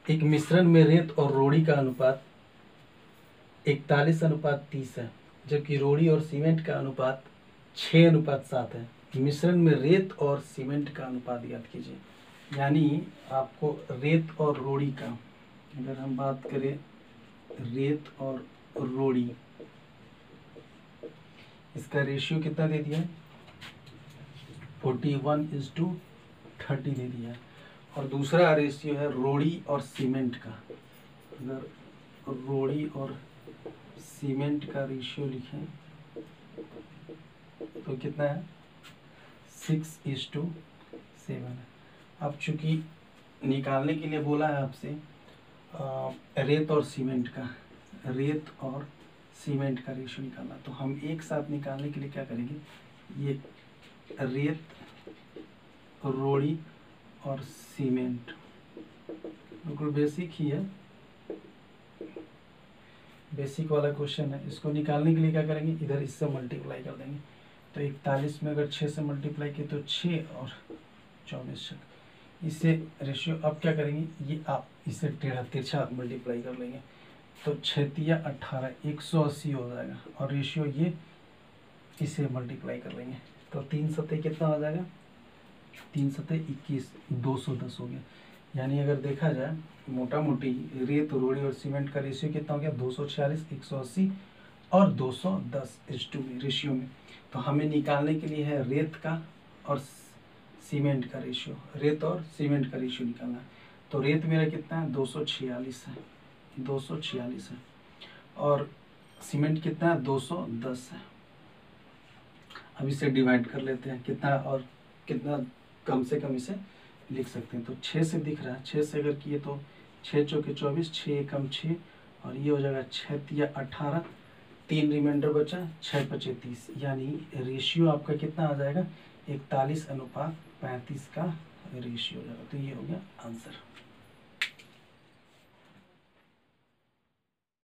एक मिश्रण में रेत और रोड़ी का अनुपात 41:30 है, जबकि रोड़ी और सीमेंट का अनुपात 6:7 है। मिश्रण में रेत और सीमेंट का अनुपात याद कीजिए। यानी आपको रेत और रोड़ी का, अगर हम बात करें रेत और रोड़ी, इसका रेशियो कितना दे दिया है? 41:30 दे दिया है। और दूसरा रेशियो है रोड़ी और सीमेंट का। अगर रोड़ी और सीमेंट का रेशियो लिखें तो कितना है? 6:7 है। अब चूंकि निकालने के लिए बोला है आपसे रेत और सीमेंट का, रेत और सीमेंट का रेशियो निकालना, तो हम एक साथ निकालने के लिए क्या करेंगे? ये रेत, रोड़ी और सीमेंट बिल्कुल बेसिक ही है, बेसिक वाला क्वेश्चन है। इसको निकालने के लिए क्या करेंगे? इधर इससे मल्टीप्लाई कर देंगे। तो 41 में अगर 6 से मल्टीप्लाई किए तो 6 और 24 इससे रेशियो। अब क्या करेंगे? ये आप इसे टेढ़ा तिरछा मल्टीप्लाई कर लेंगे तो 6×18 180 हो जाएगा। और रेशियो ये इसे मल्टीप्लाई कर लेंगे तो 3×7 कितना हो जाएगा? 3×7 21, 210 हो गया। यानी अगर देखा जाए मोटा मोटी रेत, रोड़ी और सीमेंट का रेशियो कितना हो गया? 246, 180 और 210:2 में रेशियो में। तो हमें निकालने के लिए है रेत का और सीमेंट का रेशियो, रेत और सीमेंट का रेशियो निकालना है। तो रेत मेरा कितना है? 246 है, 246 है। और सीमेंट कितना है? 210 है। अब इसे डिवाइड कर लेते हैं, कितना और कितना कम से कम इसे लिख सकते हैं। तो 6 से दिख रहा है, 6 से अगर किए तो 6 चौके 24, 6 एकम 6 और ये हो जाएगा 6×18, 3 रिमाइंडर बचा, 6×25 यानी रेशियो आपका कितना आ जाएगा? 41:35 का रेशियो हो जाएगा। तो ये हो गया आंसर।